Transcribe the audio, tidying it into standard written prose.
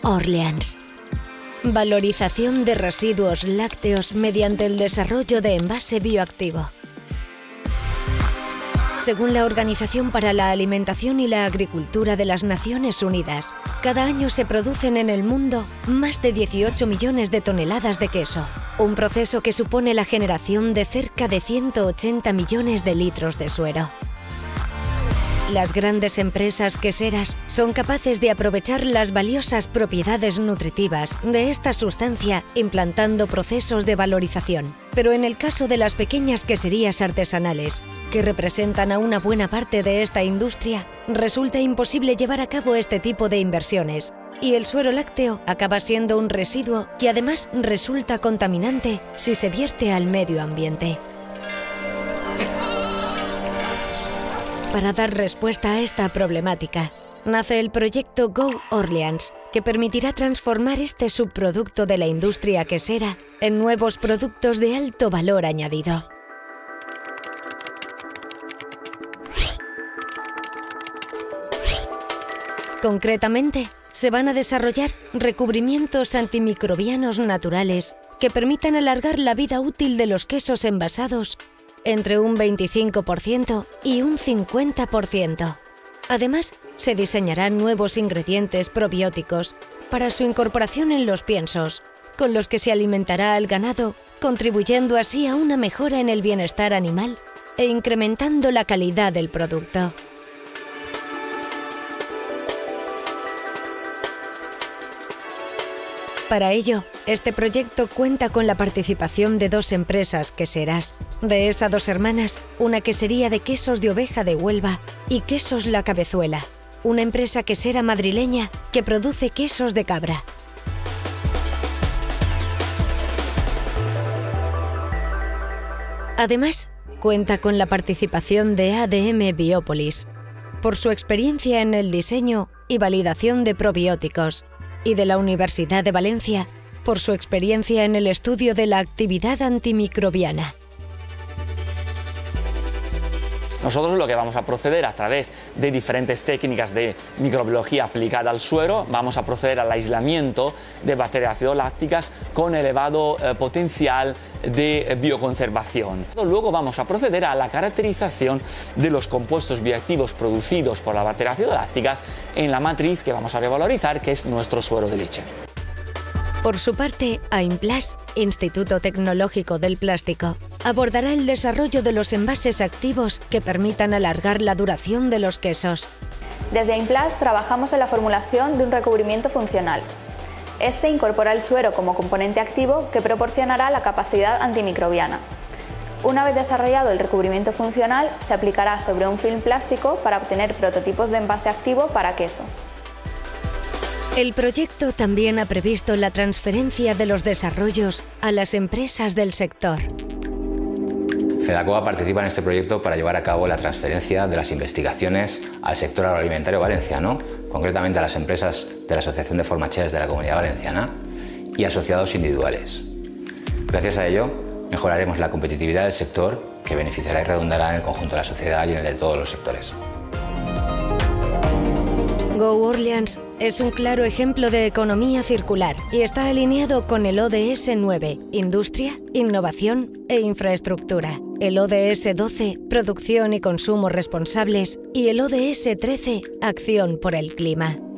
Orleans. Valorización de residuos lácteos mediante el desarrollo de envase bioactivo. Según la Organización para la Alimentación y la Agricultura de las Naciones Unidas, cada año se producen en el mundo más de 18 millones de toneladas de queso, un proceso que supone la generación de cerca de 180 millones de litros de suero. Las grandes empresas queseras son capaces de aprovechar las valiosas propiedades nutritivas de esta sustancia implantando procesos de valorización. Pero en el caso de las pequeñas queserías artesanales, que representan a una buena parte de esta industria, resulta imposible llevar a cabo este tipo de inversiones. Y el suero lácteo acaba siendo un residuo que además resulta contaminante si se vierte al medio ambiente. Para dar respuesta a esta problemática, nace el proyecto Go Orleans, que permitirá transformar este subproducto de la industria quesera en nuevos productos de alto valor añadido. Concretamente, se van a desarrollar recubrimientos antimicrobianos naturales que permitan alargar la vida útil de los quesos envasados entre un 25% y un 50%. Además, se diseñarán nuevos ingredientes probióticos para su incorporación en los piensos, con los que se alimentará al ganado, contribuyendo así a una mejora en el bienestar animal e incrementando la calidad del producto. Para ello, este proyecto cuenta con la participación de 2 empresas queseras. De esas 2 hermanas, una quesería de quesos de oveja de Huelva y Quesos La Cabezuela, una empresa quesera madrileña que produce quesos de cabra. Además, cuenta con la participación de ADM Biopolis, por su experiencia en el diseño y validación de probióticos, y de la Universidad de Valencia, por su experiencia en el estudio de la actividad antimicrobiana. Nosotros lo que vamos a proceder a través de diferentes técnicas de microbiología aplicada al suero, vamos a proceder al aislamiento de bacterias acidolácticas con elevado potencial de bioconservación. Luego vamos a proceder a la caracterización de los compuestos bioactivos producidos por las bacterias acidolácticas en la matriz que vamos a revalorizar, que es nuestro suero de leche. Por su parte, AIMPLAS, Instituto Tecnológico del Plástico, abordará el desarrollo de los envases activos que permitan alargar la duración de los quesos. Desde AIMPLAS trabajamos en la formulación de un recubrimiento funcional. Este incorpora el suero como componente activo que proporcionará la capacidad antimicrobiana. Una vez desarrollado el recubrimiento funcional, se aplicará sobre un film plástico para obtener prototipos de envase activo para queso. El proyecto también ha previsto la transferencia de los desarrollos a las empresas del sector. FEDACOA participa en este proyecto para llevar a cabo la transferencia de las investigaciones al sector agroalimentario valenciano, concretamente a las empresas de la Asociación de Formatgers de la Comunidad Valenciana y asociados individuales. Gracias a ello, mejoraremos la competitividad del sector, que beneficiará y redundará en el conjunto de la sociedad y en el de todos los sectores. Go Orleans es un claro ejemplo de economía circular y está alineado con el ODS 9, Industria, Innovación e Infraestructura, el ODS 12, Producción y Consumo Responsables, y el ODS 13, Acción por el Clima.